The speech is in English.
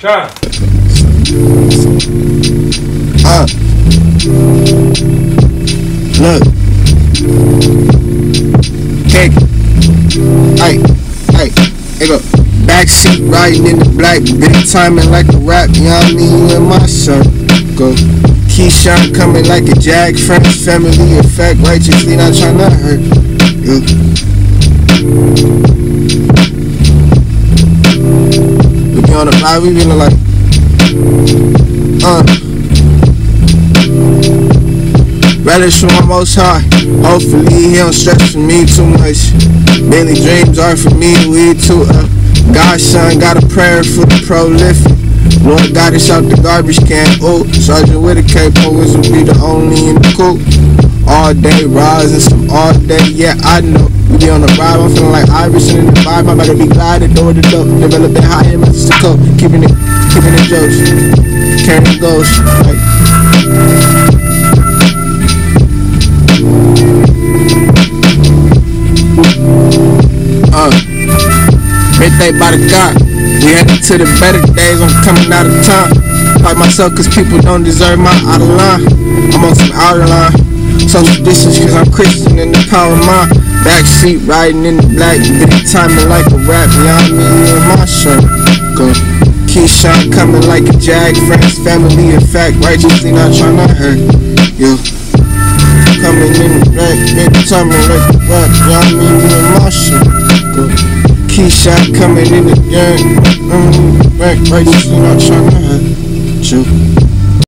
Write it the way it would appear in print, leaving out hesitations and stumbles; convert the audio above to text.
Sean. Look. Kick. Hey, go. Backseat riding in the black, big timing like a rap. Yeah, I need you in my circle. Keyshawn coming like a jag, French family effect, righteously not tryna hurt you. We be on the ride, we feeling like, relish from my most high. Hopefully he don't stress for me too much. Daily dreams are for me, weed too. Godson got a prayer for the prolific. Lord got us out the garbage can. Oh, Sergeant with a cape, always will be the only in the coop. All day rising some all day, yeah I know. We be on the ride, I'm feeling like Iverson in the vibe. I better be gliding door to door, developing higher methods to cope, keeping it jokes, carrying ghosts. Like, birthday by the God. We headed to the better days, I'm coming out of time. Like myself cause people don't deserve my out of line. I'm on some outer line. Social distance cause I'm Christian in the power of mine. Backseat riding in the black, big timing like a rap. Yeah, I mean you in my shirt. Go. Keyshawn coming like a jag, French family effect, righteously not tryna hurt you. Coming in the black, big timing like a rap. Yeah, I mean you in my shirt. Go. Keyshawn coming in the gang, right, you not tryna hurt you.